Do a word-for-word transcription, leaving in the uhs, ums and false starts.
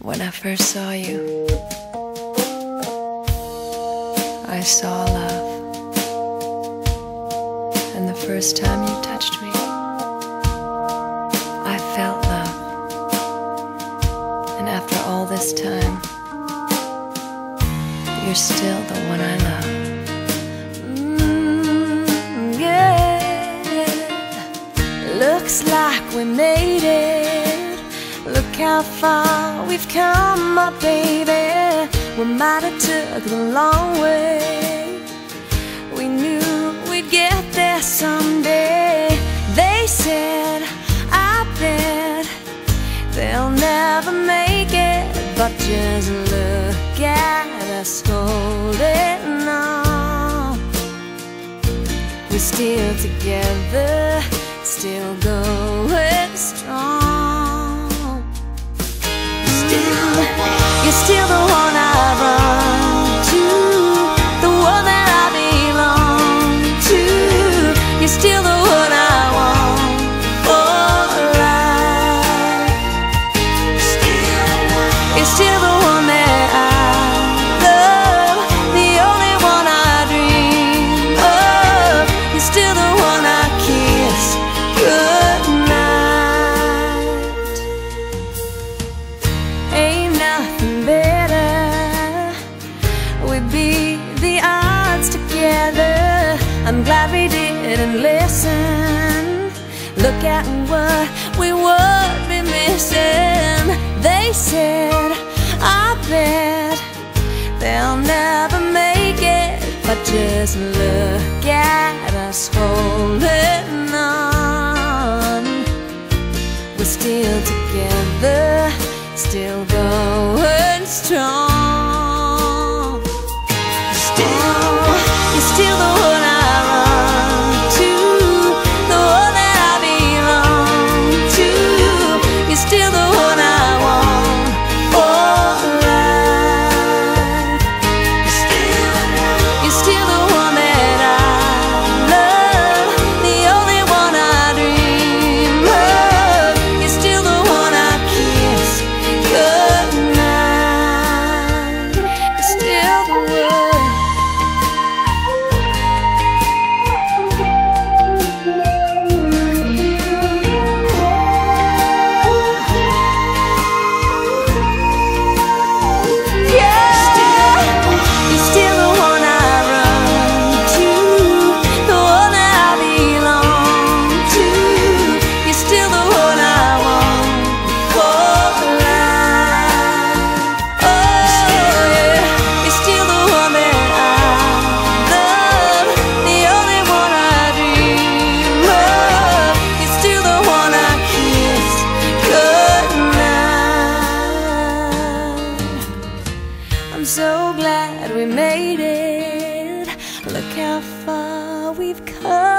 When I first saw you, I saw love. And the first time you touched me, I felt love. And after all this time, you're still the one I love. Mm, yeah. Looks like we made it. Look how far we've come, my baby. We might have took the long way. We knew we'd get there someday. They said, I bet they'll never make it. But just look at us holding on. We're still together, still going strong. You're still the one I run to, the one that I belong to. You're still the one I want for life. You're still the one that I love, the only one I dream of. You're still the one I kiss goodnight. Ain't nothing better. We beat the odds together. I'm glad we didn't listen. Look at what we would be missing. They said, I bet they'll never make it. But just look at us holding on. We're still together, still going strong. Still, you're still the one I run to, the one that I belong to. You're still the one I want for life. You're still the one that I love, the only one I dream of. You're still the one I kiss goodnight. You're still the one. I'm so glad we made it. Look how far we've come.